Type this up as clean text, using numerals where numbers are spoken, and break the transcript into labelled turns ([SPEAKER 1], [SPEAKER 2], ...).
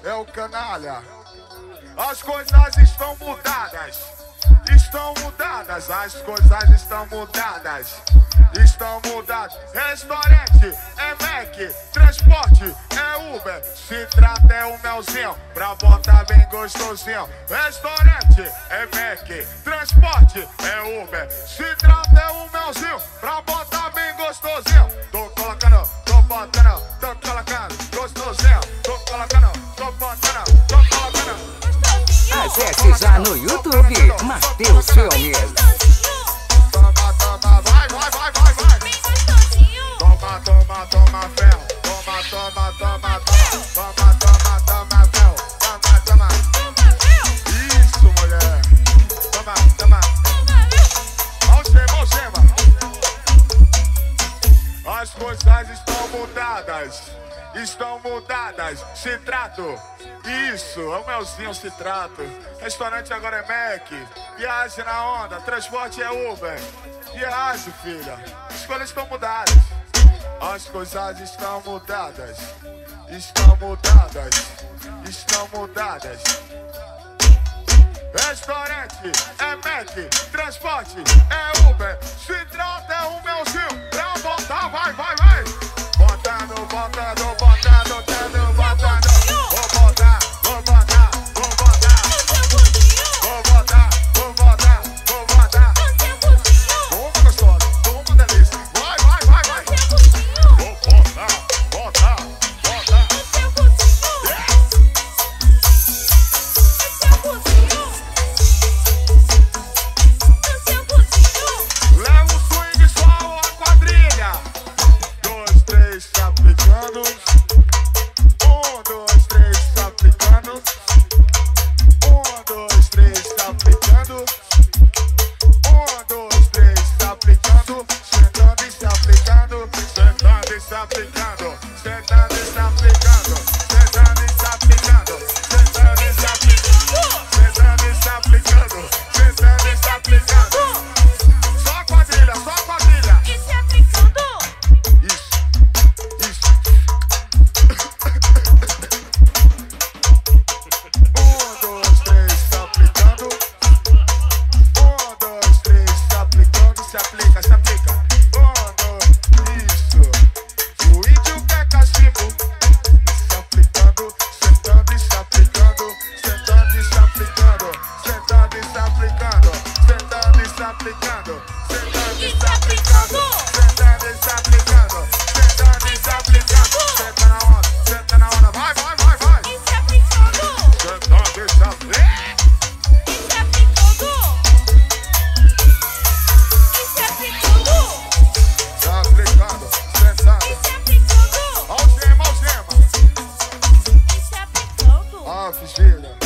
[SPEAKER 1] é o canalha. As coisas estão mudadas, estão mudadas, as coisas estão mudadas, estão mudadas. Restaurante é Mac, transporte é Uber, se trata é um melzinho pra botar bem gostosinho. Restaurante é Mac, transporte é Uber, se trata é um melzinho pra botar bem gostosinho. Tô colocando, tô botando, tô colocando gostosinho, tô colocando, tô botando, tô colocando.
[SPEAKER 2] Acesse já no YouTube, Matheus Filmes.
[SPEAKER 1] Toma, toma, vai, vai, vai, vai, vai. Toma, toma, toma ferro. Toma, toma, toma, toma. Toma, toma, toma ferro. Toma, toma. Isso, mulher. Toma, toma. Algema, algema. As coisas estão mudadas. Estão mudadas. Citrato. Isso, é o melzinho citrato. Restaurante agora é Mac. Viagem na onda, transporte é Uber. Viagem, filha. As coisas estão mudadas. As coisas estão mudadas. Estão mudadas. Estão mudadas. Restaurante é Mac. Transporte é Uber. Citrato é o melzinho. Pra botar, vai, vai, vai. Botando, botando, botando, botando, botando. Vou botar, vou botar, vou botar. Vou botar, vou botar, vou botar. Toma, gostosa, toma, delícia. Vai, vai, vai, vai. Vou botar, botar, botar. Leva o swing, só a quadrilha. 2, 3, se aplicando. 1, 2, 3, se aplicando. 1, 2, 3, se aplicando. 1, 2, 3, se aplicando. Sentando e se aplicando. Sentando e se aplicando. Sentando e se aplicando. Sentando e se aplicando. Sentando e se aplicando. Sentando e se aplicando. Sentando e se aplicando. Só a quadrilha, só a quadrilha.
[SPEAKER 3] E se aplicando.
[SPEAKER 1] Isso, isso. 1, 2, 3, se aplicando. 1, 2, 3, se aplicando. Se aplica, se aplica. 1, 2, isso. O índio quer cachimbo. Se aplicando, sentando e se aplicando. Sentando e se aplicando. Sentando e se aplicando. Sentando e se aplicando. Sentando e se aplicando. Sentando e se aplicando. Sentando e se aplicando. Senta na onda, senta na onda. Vai, vai, vai, vai.
[SPEAKER 3] E se aplicando.
[SPEAKER 1] Sentando e se aplicando.
[SPEAKER 3] E se aplicando. E se aplicando.
[SPEAKER 1] Se aplicando, sentando.
[SPEAKER 3] E se aplicando.
[SPEAKER 1] Algema, algema.
[SPEAKER 3] E se aplicando.
[SPEAKER 1] Ó, vigília.